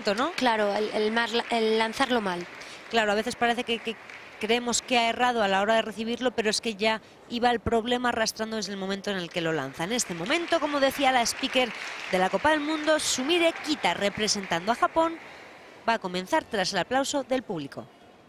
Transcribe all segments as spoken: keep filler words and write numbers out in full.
movimiento, ¿no? Claro, el, el, mar, el lanzarlo mal. Claro, a veces parece que, que creemos que ha errado a la hora de recibirlo, pero es que ya iba el problema arrastrando desde el momento en el que lo lanza. En este momento, como decía la speaker de la Copa del Mundo, Sumire Kita, representando a Japón, va a comenzar tras el aplauso del público.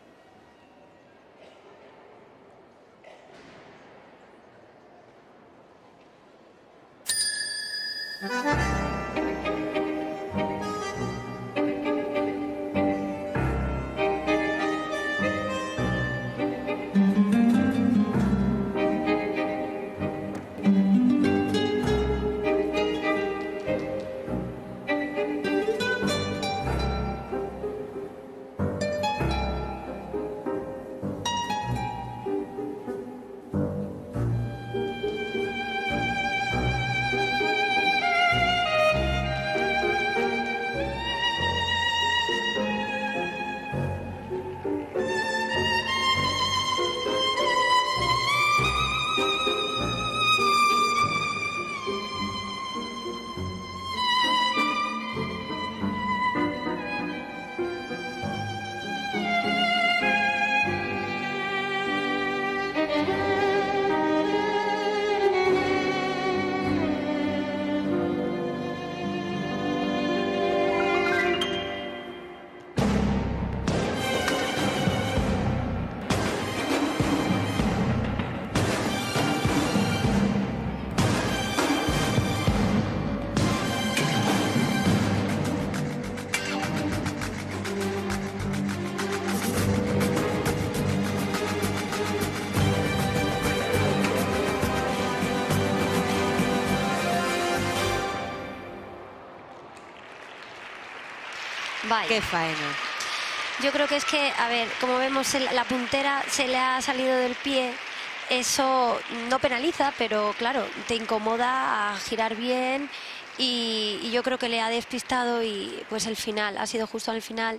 Vaya. ¡Qué faena! Yo creo que es que, a ver, como vemos, la puntera se le ha salido del pie. Eso no penaliza, pero claro, te incomoda a girar bien y, y yo creo que le ha despistado y pues el final, ha sido justo al final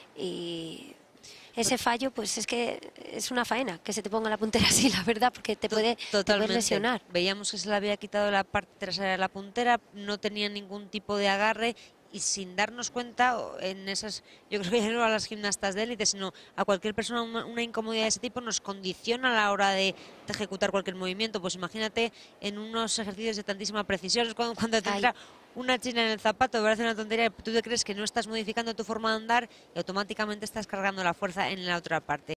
y ese fallo pues es que es una faena que se te ponga la puntera así, la verdad, porque te puede, te puede lesionar. Veíamos que se le había quitado la parte trasera de la puntera, no tenía ningún tipo de agarre. Y sin darnos cuenta, en esas, yo creo que ya no a las gimnastas de élite, sino a cualquier persona, una, una incomodidad de ese tipo nos condiciona a la hora de, de ejecutar cualquier movimiento. Pues imagínate en unos ejercicios de tantísima precisión, es cuando, cuando te entra una china en el zapato, parece una tontería, tú te crees que no estás modificando tu forma de andar y automáticamente estás cargando la fuerza en la otra parte.